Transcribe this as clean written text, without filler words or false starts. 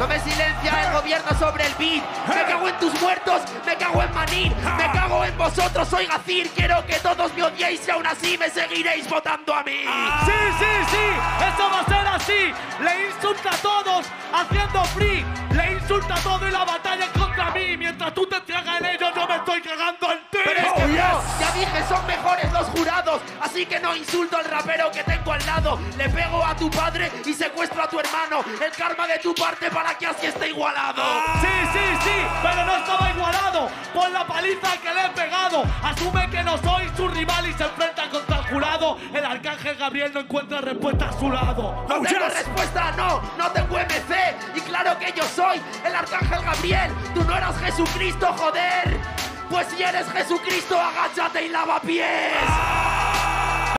No me silencia el gobierno sobre el beat. Me cago en tus muertos, me cago en Manin, me cago en vosotros, soy Gazir. Quiero que todos me odiéis y aún así me seguiréis votando a mí. Sí, sí, sí, eso va a ser así. Le insulta a todos haciendo free. Le insulta a todo y la batalla es contra mí. Mientras tú te tragas en ellos, yo me estoy cagando en ti. Pero es que no, ya dije, son mejores los jurados. Así que no insulto al rapero que tengo al lado. Le pego a tu padre y secuestro a tu hermano. El karma de tu parte para que así esté igualado. Sí, sí, sí, pero no estaba igualado por la paliza que le he pegado. Asume que no soy su rival y se enfrenta contra el jurado. El arcángel Gabriel no encuentra respuesta a su lado. No tengo respuesta, no tengo MC. Y claro que yo soy el arcángel Gabriel. Tú no eras Jesucristo, joder. Pues si eres Jesucristo, agáchate y lava pies.